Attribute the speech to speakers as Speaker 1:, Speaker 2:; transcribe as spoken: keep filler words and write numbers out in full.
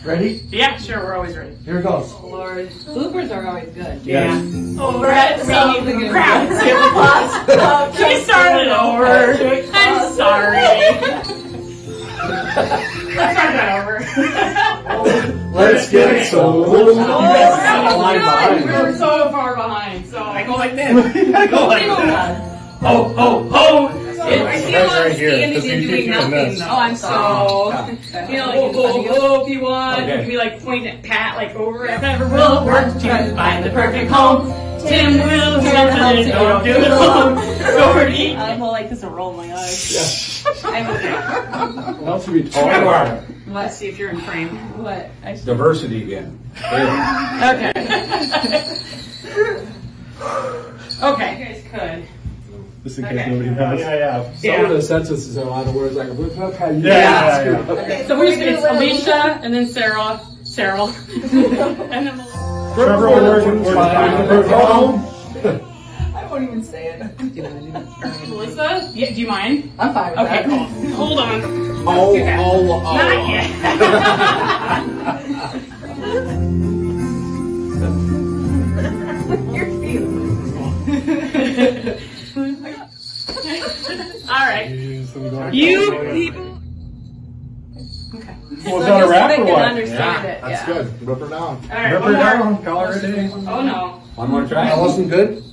Speaker 1: Ready?
Speaker 2: Yeah, sure, we're always ready.
Speaker 1: Here it goes.
Speaker 3: Lord. Bloopers are always good.
Speaker 2: Yeah.
Speaker 1: Yes.
Speaker 2: Over at the crowd.
Speaker 3: Oh,
Speaker 2: Can we start it over? I'm sorry. Let's start that over.
Speaker 1: Let's get it so.
Speaker 2: Oh, we were so far behind. So I go like this. I go like this. Oh, oh, oh!
Speaker 3: I feel like standing and doing nothing. Oh, I'm sorry.
Speaker 2: So, you know, like, oh, oh, oh, if you want,
Speaker 1: Okay.
Speaker 2: you can be like point at Pat, like over at never will work to find the perfect home. Tim will help you don't do it alone. Go for eat.
Speaker 3: I feel like this will roll my eyes. I'm okay.
Speaker 1: What else should we talk about?
Speaker 2: Let's see if you're in frame.
Speaker 3: What? I should...
Speaker 1: Diversity again.
Speaker 2: Okay. Okay. You guys could.
Speaker 4: Just in case
Speaker 2: Okay.
Speaker 4: nobody knows.
Speaker 1: Yeah, yeah. Some
Speaker 2: Yeah.
Speaker 1: of the sentences have a lot of words like, look how you
Speaker 4: Yeah, yeah, yeah.
Speaker 3: Okay,
Speaker 2: So we're just gonna, it's Alicia, and then Sarah, Sarah, and then
Speaker 4: Trevor will work for find the perfect home.
Speaker 3: I won't even say it.
Speaker 2: Melissa. Yeah, do you mind?
Speaker 3: I'm fine with
Speaker 2: Okay,
Speaker 3: that.
Speaker 2: cool. Hold on.
Speaker 1: Oh,
Speaker 2: Okay.
Speaker 1: oh, oh.
Speaker 2: Not yet.
Speaker 3: You're cute.
Speaker 2: All right. You people. Okay.
Speaker 4: Well, is that a wrap
Speaker 3: They
Speaker 4: or
Speaker 3: can
Speaker 4: what?
Speaker 3: understand
Speaker 1: Yeah,
Speaker 3: it.
Speaker 1: that's
Speaker 3: yeah.
Speaker 1: good. Rip her down.
Speaker 2: All right.
Speaker 4: Rip
Speaker 2: One
Speaker 4: her
Speaker 2: more.
Speaker 4: down. Call her a day.
Speaker 2: Oh no.
Speaker 1: One more try. That wasn't good?